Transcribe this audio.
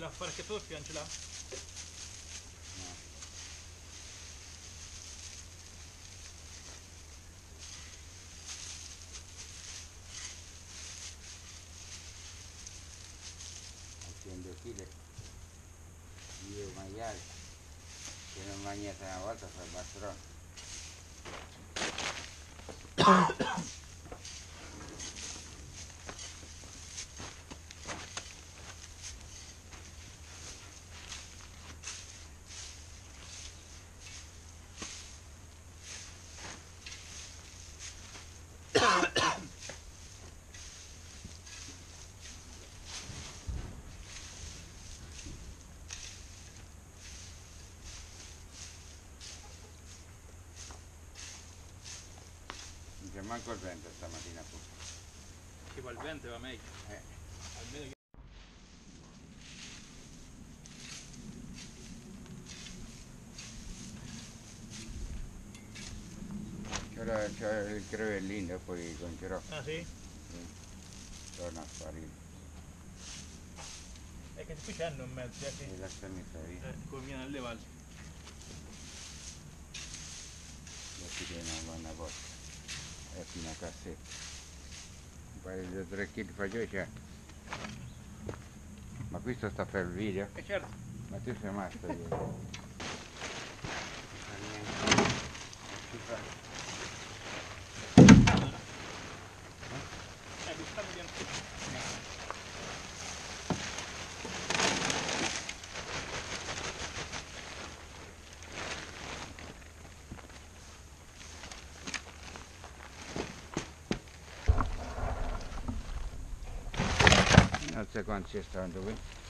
l'ha fare che doppia, non ce l'ha? No. Accendo chile, io maiale, se non mangiate una volta fa bastrone. Non c'è manco il vento stamattina pure. Che va il vento va meglio. Almeno che... Ora c'è il crevellino e poi concerò. Ah sì? Sì. Torna a sparire. È che qui c'hanno in mezzo, sì. E lasciami stare. Come viene a levarsi. La si tiene una buona volta. È fino a cassetta. Un paio di 3 kg fagioli c'è. Ma questo sta per il video? Certo. Ma tu sei matto io. Vi stanno dentro. Non so quanto ci stanno qui.